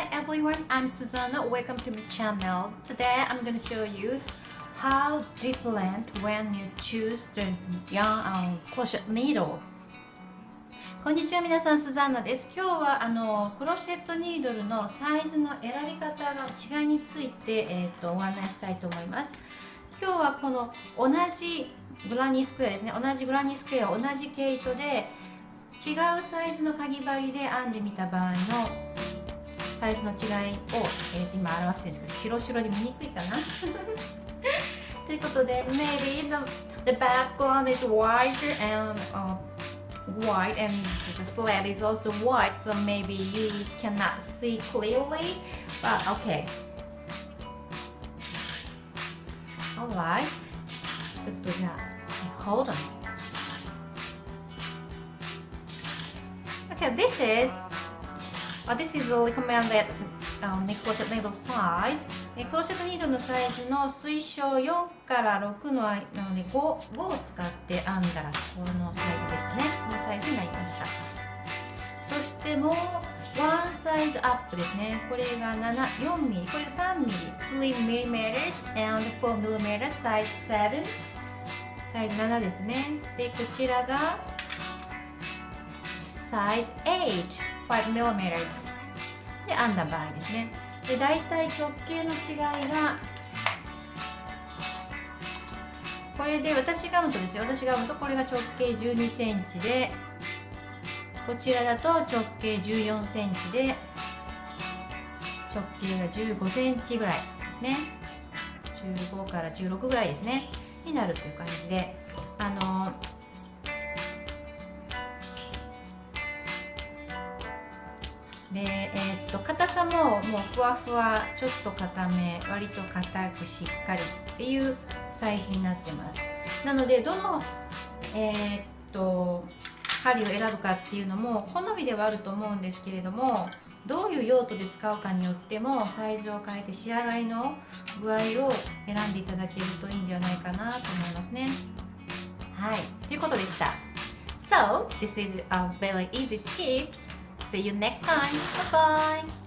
Hi everyone, I'm Susanna. Welcome to my channel. Today I'm going to show you how different when you choose the yarn crochet needle. こんにちは皆さん、スザンナです。今日はクロシェットニードルのサイズの選び方の違いについて、お案内したいと思います。今日はこの同じグラニースクエアですね、同じグラニースクエア、同じ毛糸で違うサイズのかぎ針で編んでみた場合のサイズの違いを、今表してるんですけど、白で見にくいかなということで、maybe the background is white and white and the sled is also white, so maybe you cannot see clearly, but okay. Alright. ちょっとじゃあ、hold on.Okay, this is recommended crochet needle size. クロシェットニードルのサイズの推奨4から6のなので 5を使って編んだらこのサイズですね。このサイズになりました。そしてもう1サイズアップですね。これが4ミリ、これが3ミリ、3 millimeters and 4 millimeters size 7、サイズ7ですね。で、こちらがsize 8、5 millimeters で編んだ場合ですね。で、大体直径の違いがこれで私が編むとですよ、私が編むとこれが直径12センチで、こちらだと直径14センチで直径が15センチぐらいですね。15から16ぐらいですねになるという感じで、で、硬さももうふわふわ、ちょっと硬め、割と硬くしっかりっていうサイズになってます。なのでどの針を選ぶかっていうのも好みではあると思うんですけれども、どういう用途で使うかによってもサイズを変えて仕上がりの具合を選んでいただけるといいんではないかなと思いますね。はい、ということでした。So, this is a very easy tips. See you next time. Bye bye.